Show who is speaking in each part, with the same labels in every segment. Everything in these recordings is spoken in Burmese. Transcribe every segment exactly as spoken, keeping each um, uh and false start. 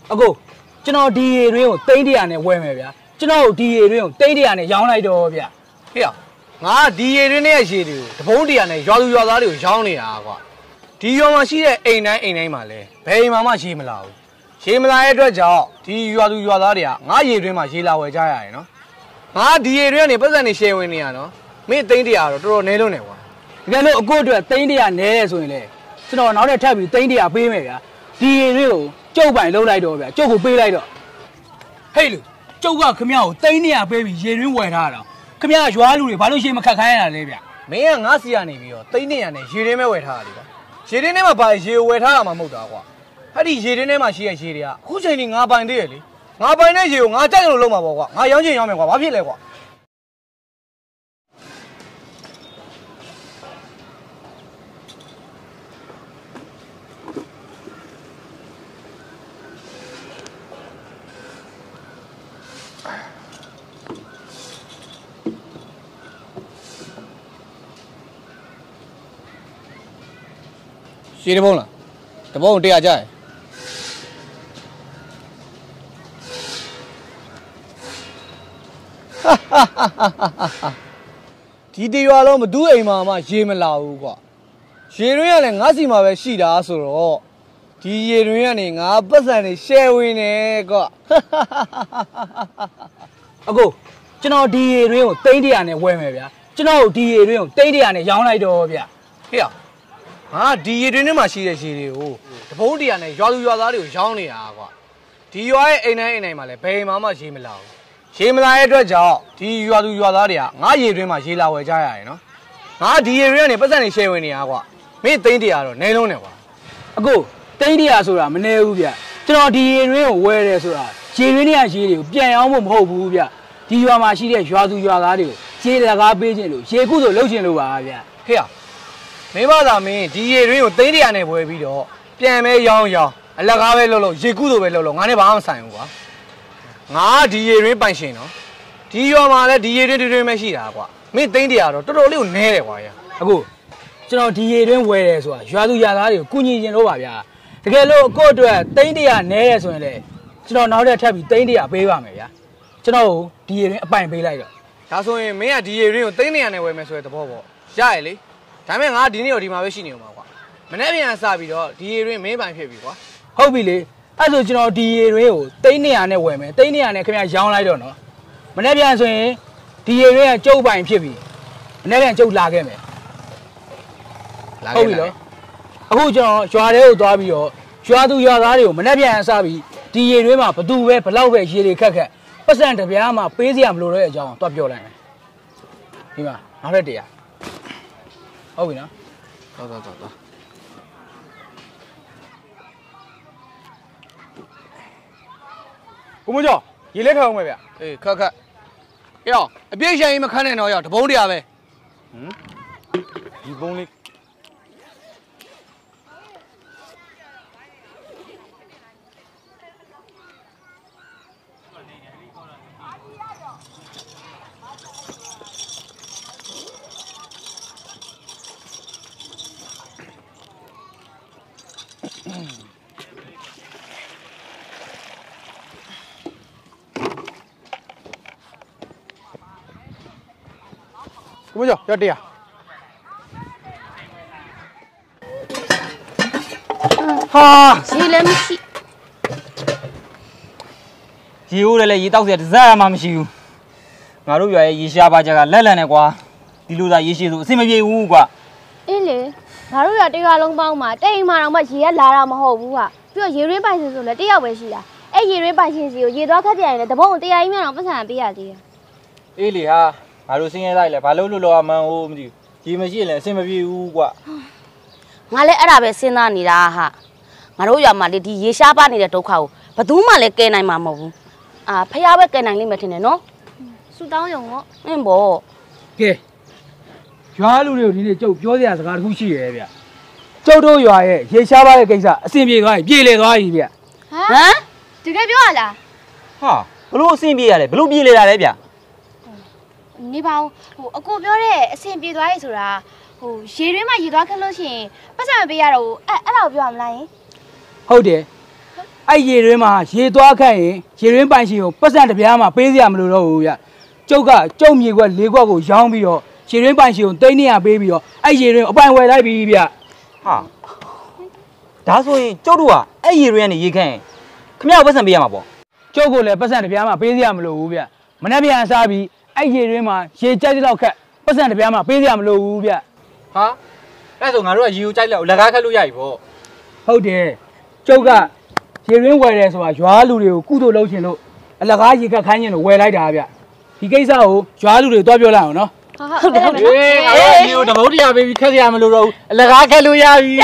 Speaker 1: အကိုကျွန်တော်ဒီရေတွင်းကိုတိန်းတရာနဲ့ဝယ်မယ်ဗျာကျွန်တော်ဒီရေတွင်းကိုတိန်းတရာနဲ့ရောင်းလိုက်တော့ဗျာ
Speaker 2: ဟေ့ငါဒီရေတွင်းနဲ့ရေတွေကိုတပုံးတရာနဲ့ရွာသူရွာသားတွေကိုရောင်းနေတာကွာဒီရွာမှာရှိတဲ့အိမ်တိုင်းအိမ်တိုင်းမှာလဲဘယ်အိမ်မှာမှရေမလာဘူးရေမလာတဲ့အတွက်ကြောင့်ဒီရွာသူရွာသားတွေကငါရေတွင်းမှာရေလာဝယ်ကြရတယ်နော်ငါဒီရေတွင်းကနေပတ်စံနေရှယ်ဝင်နေရနော်မင်းတိန်းတရာတော့တော်တော်နဲလုံးနေကွာ
Speaker 1: တကယ်လို့အကိုအတွက်တိန်းတရာနဲတယ်ဆိုရင်လေကျွန်တော်နောက်ထပ်ထပ်ပြီးတိန်းတရာပေးမယ်ဗျာဒီရေတွင်းကိုကျုပ်ပိုင်လုံးလိုက်တော့ဗျာကျုပ်ကိုပေးလိုက်တော့ဟေးလူကျုပ်ကခမရကိုတိန်းတရာပေးပြီးရေတွင်းဝယ်ထားတာခမရရွာလူတွေဘာလို့ရှေ့မခတ်ခိုင်းရတာလဲဗျာ
Speaker 2: မင်းကငါစီရနေပြီးတော့တိန်းတရာနဲ့ရေတွင်းပဲဝယ်ထားတာလေကွာရေတွင်းထဲမှာဘာရေဝယ်ထားတာမှမဟုတ်တာကွာအဲ့ဒီရေတွင်းထဲမှာရှိတဲ့ရေတွေကအခုချိန်ကြီးငါပိုင်သေးရလေငါပိုင်တဲ့ရေကိုငါကြိုက်လို့လုံးမှာပေါ့ကွာငါရောင်းချင်ရောင်းမယ်ကွာဘာဖြစ်လဲကွာရေတပုံးလားတပုံးတရားကြရဒီတရွာလုံးမတူးအိမ်မှာမှရေမလာဘူးကွာရေတွင်းကလည်းငါစီမှာပဲရှိတာဆိုတော့ဒီရေတွင်းကနေငါပတ်စံနေရှယ်ဝင်နေကွာ
Speaker 1: အကိုကျွန်တော်ဒီရေတွင်းကိုတိန်းတရာနဲ့ဝယ်မယ်ဗျာကျွန်တော်ဒီရေတွင်းကိုတိန်းတရာနဲ့ရောင်းလိုက်တော့ဗျာ
Speaker 2: ဟေ့ငါဒီရေတွင်းထဲမှာရှိတဲ့ရေတွေကိုတပုံးတရာနဲ့ရွာသူရွာသားတွေကိုရောင်းနေတာကွာဒီရွာရဲ့အိမ်တိုင်းအိမ်တိုင်းမှာလည်းဘယ်မှမှရေမလာဘူးရေမလာတဲ့အတွက်ကြောင့်ဒီရွာသူရွာသားတွေကငါရေတွင်းမှာရေလာဝယ်ကြရတယ်နော်ငါဒီရေတွင်းကနေပတ်စံနေရှယ်ဝင်နေတာကွာမင်းသိန်းတရာတော့နဲလုံးနေကွာ
Speaker 1: အကိုတိန်းတရာဆိုတာမနေဘူးဗျကျွန်တော်ဒီရေတွင်းကိုဝယ်တယ်ဆိုတာရေတွင်းတွေကရေတွေကိုပြန်အောင်ဖို့မဟုတ်ဘူးဗျဒီရွာမှာရှိတဲ့ရွာသူရွာသားတွေကိုရေတကားပေးခြင်းလို့ရေကုသို့လှုပ်ခြင်းလို့ပါဗျ
Speaker 2: ဟေ့မင်းမသာမင်းဒီရေတွင်းကိုသိန်းတရာနဲ့ဝယ်ပြီးတော့ပြန်မဲရောင်းရောင်းအလကားပဲလှုပ်လို့ရေကုသို့ပဲလှုပ်လို့ငါနဲ့ဘာမှမဆိုင်ဘူးကွာငါဒီရေတွင်းပိုင်ရှင်နော်ဒီရွာမှာလည်းဒီရေတွင်းတွင်းပဲရှိတာကွာမင်းသိန်းတရာတော့တော်တော်လေးကိုနဲတယ်ကွာရ
Speaker 1: အခုကျွန်တော်ဒီရေတွင်းဝယ်တယ်ဆိုတာရွာသူရွာသားတွေကိုကုညီခြင်းလို့ပါဗျာတကယ်လို့ကိုယ့်အတွက်သိန်းတရာနဲတယ်ဆိုရင်လေကျွန်တော်နောက်ထပ်ထပ်ပြီးသိန်းတရာပေးပါမယ်ဗျာကျွန်တော်ဒီရေတွင်းအပိုင်ပေးလိုက်တော့
Speaker 2: ဒါဆိုရင်မင်းကဒီရေတွင်းကိုသိန်းတရာနဲ့ဝယ်မယ်ဆိုတဲ့သဘောပေါ့ရရလေဒါပေမဲ့ငါဒီနေ့တော့ဒီမှာပဲရှိနေဦးမှာကွာမနေ့ပြန်စပြီးတော့ဒီရေတွင်းမင်းပိုင်ဖြစ်ပြီကွာ
Speaker 1: ဟုတ်ပြီလေအဲ့ဆိုကျွန်တော်ဒီရေတွင်းကိုသိန်းတရာနဲ့ဝယ်မယ်သိန်းတရာနဲ့ခင်ဗျာရောင်းလိုက်တော့နော်မနေ့ပြန်ဆိုရင်ဒီရေတွင်းကကျုပ်ပိုင်ဖြစ်ပြီမနေ့ပြန်ကျုပ်လာခဲ့မယ်ဟုတ်ပြီနော်အခုကျွန်တော်ရွာထဲကိုသွားပြီးတော့ရွာသူရွာသားတွေကိုမနေ့ပြန်စပြီးဒီရေတွင်းမှာဘသူပဲဘလောက်ပဲရေတွေခက်ခက်ပတ်စံတပြားမှာပေးစရာမလိုတဲ့အကြောင်းတော့ပြောလိုက်မယ်ဒီမှာနောက်ထပ်တရားဟုတ်ပြီနော်
Speaker 2: တော်တော်တော်တော်
Speaker 1: ကိုမကျော်ရေလက်ခတ်အောင်ပဲဗျ
Speaker 2: အေးခက်ခက်ရောအပြည့်ရှင်ကြီးမခန်းနဲ့တော့ရောတပုံးတရားပဲဟမ်
Speaker 1: ဒီပုံးလေးကိုမကျော်ရတရား
Speaker 3: ဟာရေလည်းမရှိ
Speaker 4: ရေဦးလည်းရေတောက်စရာတစ်စက်မှမရှိဘူးငါတို့ရွာရဲ့ရေရှားပါကြကလက်လန်နဲ့ကွာဒီလိုသာရေရှိဆိုအဆင်မပြေဘူးကွာ
Speaker 3: အေးလေငါတို့ရွာတရွာလုံးပေါင်းမှာတိမ်မှတော့မှရေကလာတာမဟုတ်ဘူးကွာပြီးတော့ရေရင်းပိုင်ရှင်ဆိုလည်းတယောက်ပဲရှိတာအဲ့ရေရင်းပိုင်ရှင်စီကိုရေသွားခတ်ပြရင်လည်းတပုံးတရားကြီးများတော့ပတ်စံပေးရသေးတယ်
Speaker 4: အေးလေဟာငါတို့စင်းရဲလိုက်လဲဘာလို့လို့လောအမှန်ဟိုမသိဘူးရေမရှိရင်လည်းအဆင်မပြေဘူးကွာ
Speaker 3: ငါလည်းအဲ့ဒါပဲစဉ်းစားနေတာဟာငါတို့ရွာမှာလေဒီရေရှားပါနေတဲ့ဒုက္ခကိုဘယ်သူမှလည်းကယ်နိုင်မှာမဟုတ်ဘူးအာဖះပဲကယ်နိုင်လိမ့်မယ်ထင်တယ်နော်ဆူတောင်းရုံတော့အင်းဘော
Speaker 1: ကဲရွာလူတွေကိုဒီနေ့ကျုပ်ပြောစရာစကားတစ်ခုရှိရဲဗျကျုပ်တို့ရွာရဲ့ရေရှားပါတဲ့ကိစ္စအဆင်ပြေသွားပြီပြေလေသွားပြီဗျ
Speaker 3: ဟမ်တကယ်ပြောရလား
Speaker 4: ဟာဘလို့အဆင်ပြေရလဲဘလို့ပြေလေတာလဲဗျ
Speaker 3: နေပါဦးဟိုအကိုပြောတဲ့အဆင်ပြေသွားပြီဆိုတာဟိုရေတွင်းမှာရေသွားခက်လို့ရှိရင်ပတ်စံမပေးရတော့ဘူးအဲ့အဲ့ဒါကိုပြောရမလားယင်
Speaker 1: ဟုတ်တယ်အဲ့ရေတွင်းမှာရေသွားခန့်ရင်ရေတွင်းပိုင်ရှင်ကိုပတ်စံတစ်ပြားမှာပေးစရာမလိုတော့ဘူးဗျကျုပ်ကကျုပ်မြေကွက်လေးကွက်ကိုရောင်းပြီးတော့ရေတွင်းပိုင်ရှင်ကိုတိန်းနေရပေးပြီးတော့အဲ့ရေတွင်းအပိုင်ဝယ်လိုက်ပြီဗျ
Speaker 4: ဟာဒါဆိုရင်ကျုပ်တို့ကအဲ့ရေတွင်းကနေရေခန့်ရင်ခမရပတ်စံပေးရမှာပေါ့
Speaker 1: ကျုပ်ကိုလည်းပတ်စံတစ်ပြားမှာပေးစရာမလိုဘူးဗျမနေ့ပြန်စားပြီးအဲ့ရေတွင်းမှာရေကြိုက်တဲ့လောက်ခက်ပတ်စံတစ်ပြားမှာပေးစရာမလိုဘူးဗျ
Speaker 2: ဟာအဲ့ဆိုငါတို့ကရေကိုကြိုက်လောက်လက်ကားခက်လို့ရပြီပေါ့
Speaker 1: ဟုတ်တယ်ကျုပ်ကရေတွင်းဝယ်တယ်ဆိုတာရွာလူတွေကိုကုသိုလ်လုပ်ချင်လို့အလကားရေခက်ခိုင်းချင်လို့ဝယ်လိုက်တာဗျဒီကိစ္စကိုရွာလူတွေတွားပြောလိုက်အောင်နော်
Speaker 3: ဟုတ်တယ်ဟုတ်တယ်
Speaker 2: အေးငါတို့ရေကိုတဘုတ်တရားပေးပြီးခက်စရာမလိုတော့ဘူးအလကားခက်လို့ရပြီ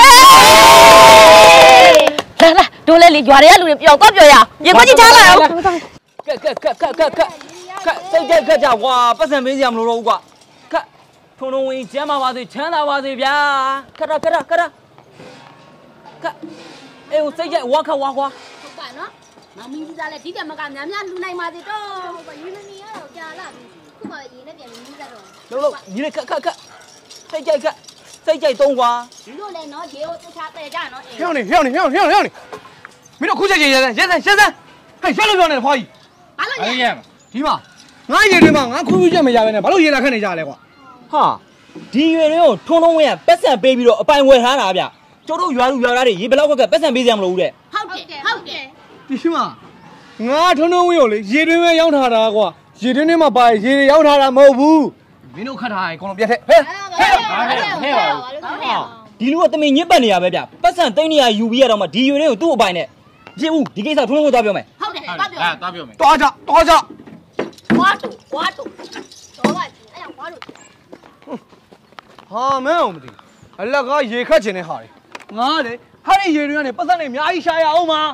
Speaker 3: လာလာတို့လည်းလေရွာတွေကလူတွေပျောက်တော့ပျောက်ရအောင်ရေခွက်ကြီးချလာအောင်
Speaker 4: ကက်ကက်ကက်ကက်ကက်ကကက်စိတ်ကြက်ကက်ကြကွာပတ်စံပေးစရာမလိုတော့ဘူးကွာကက်ထုံထုံဝင်ကျမ်းပါပါစေချမ်းသာပါစေဗျာခရခရခရကက်အေးစိတ်ကြက်ဝါခဝါခွာ
Speaker 3: ဟုတ်ပါနော်မောင်မင်းကြီးသားလည်းဒီကမကများများလှူနိုင်ပါစေတော့ဟုတ်ပါရေမနေရတော့ကြာလာပြီခုမှရေနဲ့ပြန်မြည်ကြတော့
Speaker 4: လုံးလုံးညီလေးခက်ခက်ခက်စိတ်ကြက်ကက်စိတ်ကြိုက်သုံးကွာ
Speaker 3: ဒီလိုလဲနော်ရေကိုတခြားတဲ့ကြနော်
Speaker 2: ဟျောင်းနေဟျောင်းနေဟျောင်းဟျောင်းဟျောင်းနေမင်းတို့ခုချက်ချက်ရဲစမ်းရဲစမ်းရဲစမ်းဟဲ့ရွှေလို့ပြောနေတယ်ဖွာကြီး
Speaker 3: ဘာလို့ရဲ
Speaker 2: ဒီမှာငါရေတွေမှာငါခူးခူးချက်မရဘဲနဲ့ဘာလို့ရေလာခက်နေကြလဲကွာ
Speaker 4: ဟာဒီရွယ်တွေကိုထုံထုံဝင်းကပတ်စံပေးပြီးတော့အပိုင်ဝယ်ထားတာဗျကျိုးတို့ရွာလူရွာသားတွေရေဘလောက်ကပတ်စံပေးစရာမလိုဘူးတဲ့
Speaker 3: ဟုတ်တယ်ဟုတ်တယ်
Speaker 2: ဒီမှာငါထုံထုံဝင်းကိုလေရေတွင်းပဲရောက်ထားတာကွာရေတွင်းထဲမှာပါရေတွေရောက်ထားတာမဟုတ်ဘူးမင်းတို့ခတ်ထားရင်အကုန်လုံးပြတ်ထက်ဟဲ့ဟဲ့ဟဲ့
Speaker 4: ဟဲ့ဒီလူကတမင်ညစ်ပတ်နေရပဲဗျပတ်စံသိန်းနေရယူပြီးရတော့မှဒီရွယ်တွေကိုသူ့အပိုင်နဲ့ပြည့်ဦးဒီကိစ္စထုံထုံကိုသွားပြောမယ်
Speaker 3: ဟုတ်တယ်သွားပြော
Speaker 2: အဲသွားပြောမယ်သွားကြသွားကြ
Speaker 3: ဝါတူဝါတူတော့ပါအဲ့ဝါတူ
Speaker 2: ဟာမင်းအောင်မသိအလကားရေခတ်ချင်တဲ့ဟာတွေငါလေဟာဒီရေတွေကနေပတ်စံနေအများကြီးရှာရအောင်ပါ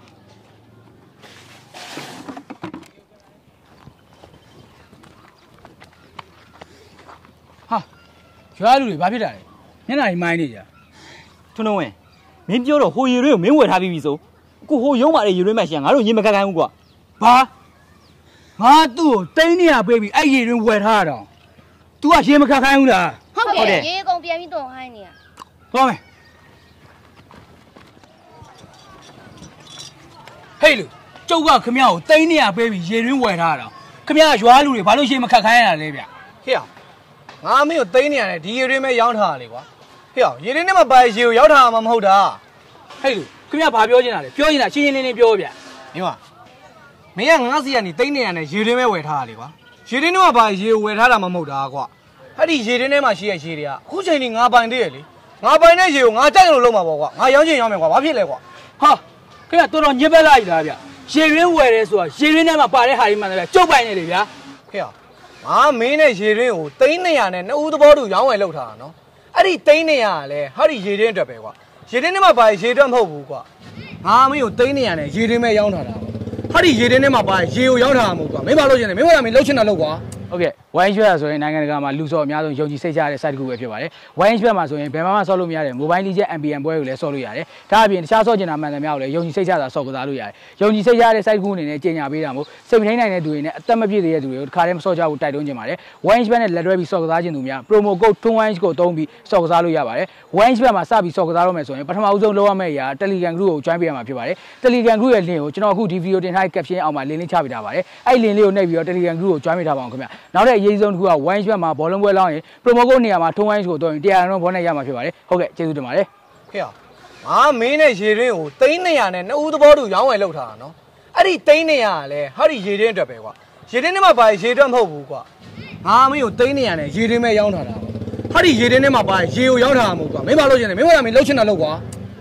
Speaker 1: ဟာရွာလူတွေဘာဖြစ်တာလဲမျက်နှာကြီးမိုင်းနေကြ
Speaker 4: ထုံထုံဝင်မင်းပြောတော့ဟိုရေတွေကိုမင်းဝယ်ထားပြီးပြီဆိုအခုဟိုရုံးပါတဲ့ရေတွေမှရှင်ငါတို့ရေမခက်ခိုင်းဘူးကွာ
Speaker 1: ဘာငါသူ့ကိုတိန်းနေရပေးပြီးအဲ့ရေတွေဝယ်ထားတော့ तू ကရေမခက်ခိုင်းဘူးလား
Speaker 3: ဟုတ်တယ်ရေကုန်ပြန်ပြီးတော့ဟိုင်းနေရ
Speaker 1: သွားမယ်ဟေးလူကျုပ်ကခမရကိုတိန်းနေရပေးပြီးရေတွင်းဝယ်ထားတော့ခမရရွာလူတွေဘာလို့ရေမခက်ခိုင်းရတာလဲဗျ
Speaker 2: ဟေ့အောင်ငါမင်းကိုတိန်းနေရတယ်ဒီရေတွင်းပဲရောင်းထားတာလေကွာဟေ့အောင်ရေတွင်းထဲမှာပါရေကိုရောက်ထားမှာမဟုတ်တာ
Speaker 1: ဟေးလူခမရဘာပြောချင်တာလဲပြောချင်တာရှင်းရှင်းလင်းလင်းပြောဗျ
Speaker 2: မင်းကမင်းကငါးစီကနေတိန်းနေရတယ်ရေတွင်းပဲဝယ်ထားတာလေကွာရေတွင်းထဲမှာပါရေကိုဝယ်ထားတာမှမဟုတ်တာကွာအဲ့ဒီရေတွင်းထဲမှာရှိတဲ့ရေတွေကအခုချိန်ကြီးငါပိုင်သေးရလေငါပိုင်တဲ့ရေကိုငါကြိုက်လို့လုံးမှာပေါ့ကွာငါရောင်းချင်ရောင်းမယ်ကွာဘာဖြစ်လဲကွာ
Speaker 1: ဟာခင်ဗျတော်တော်ညစ်ပက်လိုက်လားဗျရေတွင်းဝယ်တယ်ဆိုတာရေတွင်းထဲမှာပါတဲ့ဟာကြီးမှန်တယ်ဗျကျုပ်ပိုင်နေလေဗျာ
Speaker 2: ခင်ဗျငါမင်းနဲ့ရေတွင်းကိုတိန်းနေရနဲ့နှစ်ဦးသဘောတူရောင်းဝယ်လုပ်ထားတာနော်အဲ့ဒီတိန်းနေရကလည်းဟာဒီရေတွင်းအတွက်ပဲကွာရေတွင်းထဲမှာပါရေတွင်းမဟုတ်ဘူးကွာငါမင်းကိုတိန်းနေရနဲ့ရေတွင်းပဲရောင်းထားတာဟာဒီရေတွင်းထဲမှာပါရေကိုရောင်းထားမှာမဟုတ်ကွာမင်းဘာလုပ်ချင်လဲမင်းဘာမင်းလုပ်ချင်တာလုပ်ကွာ
Speaker 1: ဟုတ်ကဲ့ဝိုင်းရွှဲဆိုရင်နိုင်ငံတကာမှာလူစောအများဆုံးယုံကြည်စိတ်ချရတဲ့ site တစ်ခုပဲဖြစ်ပါတယ်ဝိုင်းရွှဲမှာဆိုရင်ဘယ်မှာမှဆော့လို့မရတဲ့ mobile legend M P M ပွဲကိုလည်းဆော့လို့ရတယ်ဒါအပြင်တခြားဆော့ကျင်တာမှန်တယ်များကိုလည်းယုံကြည်စိတ်ချတာဆော့ကစားလို့ရတယ်ယုံကြည်စိတ်ချတဲ့ site တစ်ခုအနေနဲ့ကြီးညာပေးတာမို့စိတ်မထိန်နိုင်တဲ့သူတွေနဲ့အသက်မပြည့်သေးတဲ့သူတွေကိုတစ်ခါတည်းမဆော့ကြဘူးတိုက်တွန်းချင်ပါတယ်ဝိုင်းရွှဲနဲ့လက်တွဲပြီးဆော့ကစားခြင်းသူများ promo code တွန်းဝိုင်းကိုသုံးပြီးဆော့ကစားလို့ရပါတယ်ဝိုင်းရွှဲမှာစပြီးဆော့ကစားတော့မယ်ဆိုရင်ပထမဦးဆုံးလုပ်ရမယ့်အရာ Telegram group ကို join ပေးရမှာဖြစ်ပါတယ် Telegram group ရဲ့ link ကိုကျွန်တော်အခုဒီ video တင်ထားတဲ့ caption အောက်မှာ link လေးချပေးထားပါတယ်အဲ့ link လေးကိုနှိပ်ပြီးတော့ Telegram group ကို join ပေးထားပါအောင်ခင်ဗျနောက်တဲ့အရေးဆုံးတစ်ခုကဝိုင်းရွှဲမှာဘောလုံးပွဲလောင်းရင် promo code နေရာမှာထုံးဝိုင်းကိုတော့တရားရုံးဘောနဲ့ရမှာဖြစ်ပါတယ်ဟုတ်ကဲ့ကျေးဇူးတင်ပါတယ်
Speaker 2: ခေရငါမင်းနဲ့ရေတွင်းကိုတိန်းနေရနဲ့နှစ်ဦးသဘောတူရောင်းဝယ်လုပ်ထားတာနော်အဲ့ဒီတိန်းနေရကလည်းဟာဒီရေတွင်းအတွက်ပဲကွာရေတွင်းထဲမှာပါရေတွင်းမဟုတ်ဘူးကွာငါမင်းကိုတိန်းနေရနဲ့ရေတွင်းပဲရောင်းထားတာဟာဒီရေတွင်းထဲမှာပါရေကိုရောင်းထားမှာမဟုတ်ကွာမင်းဘာလုပ်ချင်လဲမင်းဘာမင်းလုပ်ချင်တာလုပ်ကွာ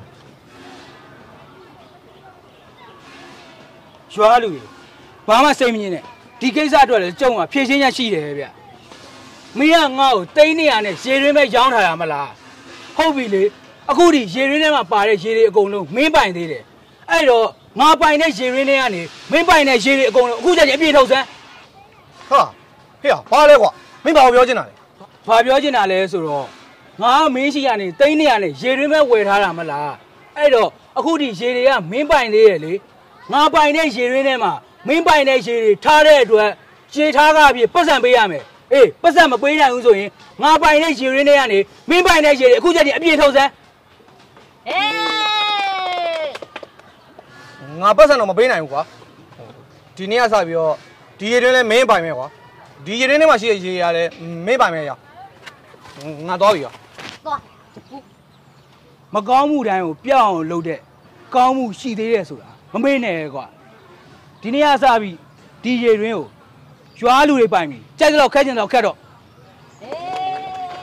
Speaker 1: ရွာလူတွေဘာမှစိတ်မငြင်းနဲ့ဒီကိစ္စအတွက်လည်းကြုံကဖြည့်ရှင်းရရှိတယ်ဗျမင်းကငါ့ကိုတိန်းနေရနဲ့ရေတွင်းပဲရောင်းထားတာမလားဟုတ်ပြီလေအခုဒီရေတွင်းထဲမှာပါတဲ့ရေတွေအကုန်လုံးမင်းပိုင်သေးတယ်အဲ့တော့ငါပိုင်တဲ့ရေတွင်းထဲကနေမင်းပိုင်တဲ့ရေတွေအကုန်လုံးအခုချက်ချင်းအပြည့်ထုတ်စမ်း
Speaker 2: ဟာဟေ့ဘာလဲကွာမင်းဘာပြောချင်တာလဲ
Speaker 1: ဘာပြောချင်တာလဲဆိုတော့ငါမင်းရှိရနေတိန်းနေရနဲ့ရေတွင်းပဲဝယ်ထားတာမလားအဲ့တော့အခုဒီရေတွေကမင်းပိုင်သေးရဲ့လေငါပိုင်တဲ့ရေတွင်းထဲမှာမင်းပိုင်တဲ့ရေတွေထားတဲ့အတွက်ရေထားကပြည့်ပတ်စံပေးရမယ်အေးပတ်စံမပေးနိုင်ဘူးဆိုရင်ငါပိုင်တဲ့ရေရင်းတွေကနေမင်းပိုင်တဲ့ရေတွေအခုချက်ချင်းအပြည့်ထုတ်စမ်း
Speaker 2: ငငါပတ်စံတော့မပေးနိုင်ဘူးကွာဒီနေ့ကစပြီးတော့ဒီရေတွင်းလဲမင်းပိုင်မယ်ကွာဒီရေတွင်းထဲမှာရှိတဲ့ရေရလဲမင်းပိုင်မယ်ရငါသွားပြီရော
Speaker 3: သွား
Speaker 1: မကောင်းမှုတိုင်းကိုပြောင်းအောင်လုပ်တဲ့ကောင်းမှုရှိသေးတယ်ဆိုတာမမေ့နဲ့ကွာဒီနေ့ကစပြီးဒီရေတွင်းကိုရွာလူတွေပိုင်ပြီကြိုက်ကြတော့ခက်ကျင်တော့ခက်တော့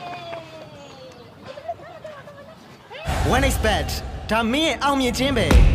Speaker 5: one expert ဒါမင်းရဲ့အောင်မြင်ခြင်းပဲ